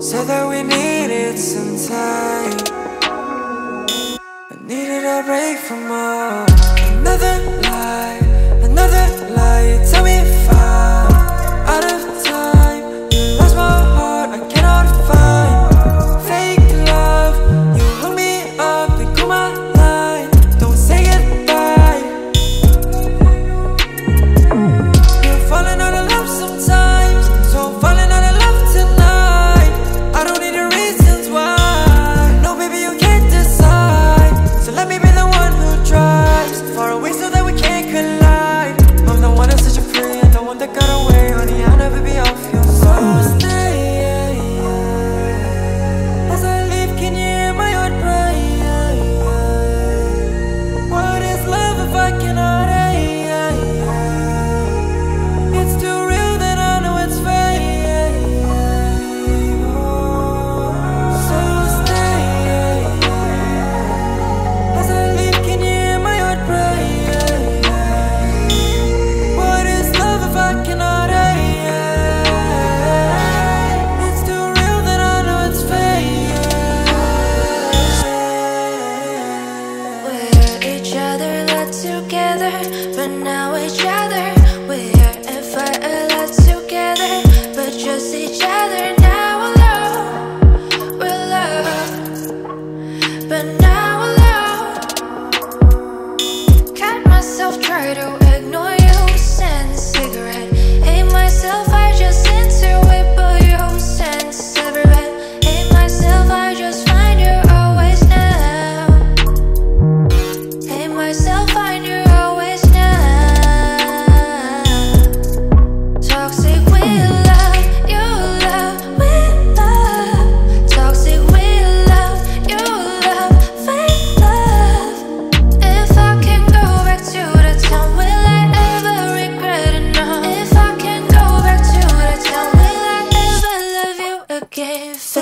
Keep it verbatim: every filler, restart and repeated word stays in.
Said that we needed some time. I needed a break from all. Another lie, another lie. You tell me if I'm out of time. You lost my heart, I cannot find fake love. You hook me up, they call my line. Don't say goodbye. You're falling out of love sometimes, so I'm falling out of love tonight. I don't need the reasons why. No, baby, you can't decide. So let me be the one who drives far away so that we can't collide. I'm the one that's such a free and the one that got away. Honey, I'll never be off your side. Stay, as I leave, can you hear my heart cry? What is love if I cannot hate? It's too real that I know it's fake. So stay, as I leave, can you hear my heart cry? What is love if I cannot hate? It's too real that I know it's fake. We're each other, not together, but now each other. We're and fight a lot together, but just each other. Now alone, we're loved, but now alone. Cut myself, try to ignore you. Send a cigarette, hate myself, I just into it, but you send a cigarette. Hate myself, I just find you always now. Hate myself, find you always now. Toxic, we love, you love, we love. Toxic, we love, you love, fake love. If I can go back to the time, will I ever regret it? No. If I can go back to the time, will I ever love you again?